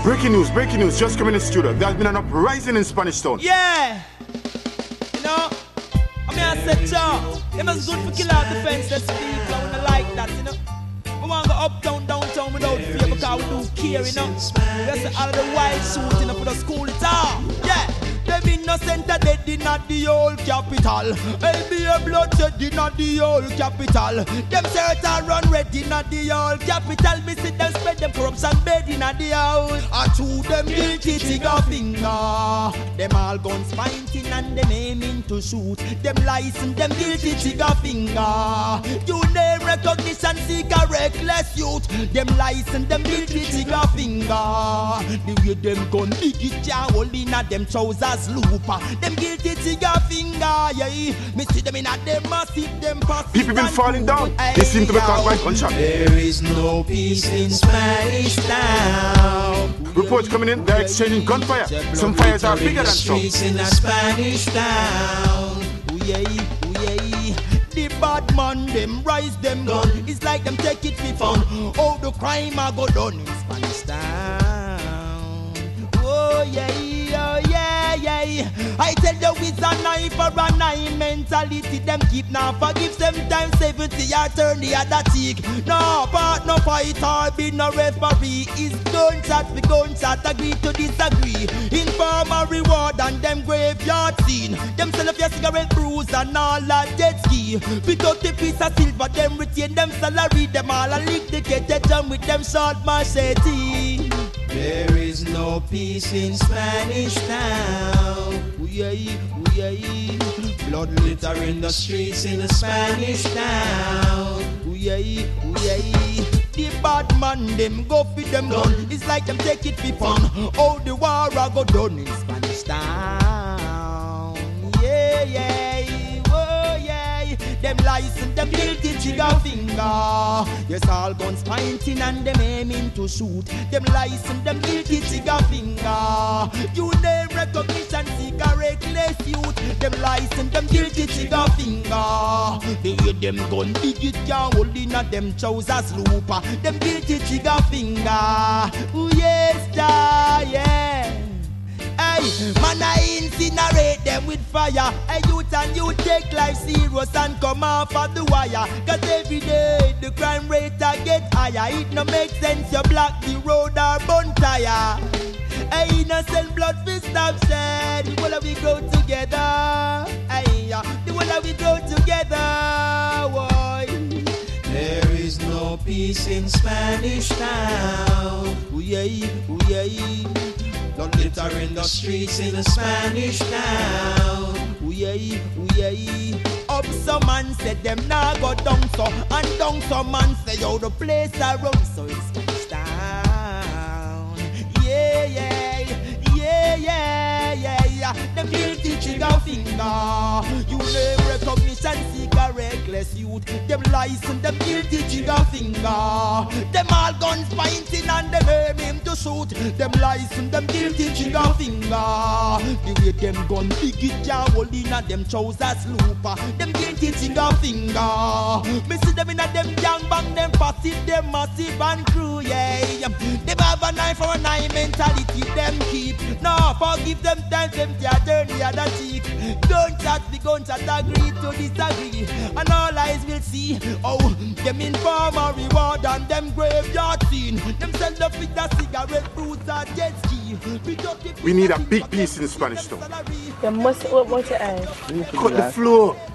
Breaking news, just coming in the studio. There's been an uprising in Spanish Town. Yeah! You know, I mean, I said, Joe, it must good for kill out the fence, let's speak, I wanna like that, you know. We wanna go uptown, downtown without fear because we do care, you know. That's all of the wild shooting up for the school, it's all. Yeah! Them innocent are dead in the old capital. LBA bloodshed in the old capital. Them certain run red in the old capital. Me see them spread them corruption bed in the house. And to them guilty trigger finger. Them all guns pointing and them aiming to shoot. Them license them guilty trigger finger. You name recognition seek a reckless youth. Them license them guilty trigger finger. The way them gun big it ya hold in a them trousers. Looper. Them guilty trigger finger, yeah. Me see them in a them massive, them passive. People been falling down. They seem to be caught by gunshot. There is no peace in Spanish Town. Reports coming in, they're exchanging gunfire. Some fires are bigger than some. In a Spanish Town. Ooh yeah, ooh yeah. The bad man, them rise them gun. It's like them take it for fun. Oh, the crime I go done in Spanish Town. Oh yeah. Oh yeah, yeah. I tell you it's a knife for a nine mentality. Them keep now forgive them times 70 or turn the other cheek. No part, no fight or be no referee. It's gunshot for gunshot, agree to disagree. Informer reward and them graveyard scene. Them sell off your cigarette bruise and all that jet ski. Pick up the piece of silver, them retain them salary. Them all a lick the ketchup with them short machete. There is no peace in Spanish Town. Ooh yeah, ooh yeah. Blood litter in the streets in a Spanish Town. Ooh yeah, ooh yeah. The bad man them go for them gun. It's like them take it for fun. Oh, the war I go done in Spanish Town. Yeah, yeah, oh yeah. Them license, them guilty trigger finger. Yes, all guns pointing and them aiming to shoot. Them license, them guilty trigger finger. You name recognition, seek a reckless youth. Them license, them guilty trigger finger. The way them gun big it can't hold in a them trousers looper. Them guilty trigger finger. Ooh yes, yeah. Hey, man, I incinerate them with fire. Hey, youth and you take life serious and come off of the wire. Cause every day the crime rate get higher. It no make sense you block the road or burn tire. Hey, innocent blood fist stop shed. The whole of we grow together. Hey, the whole of we grow together. Boy. There is no peace in Spanish Town. Ooh yeah, ooh yeah. Don't litter in the streets in a Spanish Town. Ooh yeah, ooh yeah. Up some man said them nah go down so. And down some man say yo the place I run so it's Spanish Town. Yeah, yeah, yeah, yeah, yeah, yeah. Them guilty trigger finger. You name recognition seek a reckless youth. Them license, them guilty trigger finger. Them all guns pointing and them aiming to shoot. Them license, them guilty trigger finger. The way them gun big it can't hold in a them trousers looper. Them guilty trigger finger. Me see them in a them gang bang, them passive, them massive and crew, yeah. Them have a knife for a nine mentality, them keep. No, forgive them times, them turn the other cheek. Gunshot, the gunshot agree to disagree. And all eyes will see, oh, them informer reward and them graveyard scene. Them sell the with the cigarette fruits and jet ski. We need a big piece in Spanish Town. You must open your eyes. Cut the floor.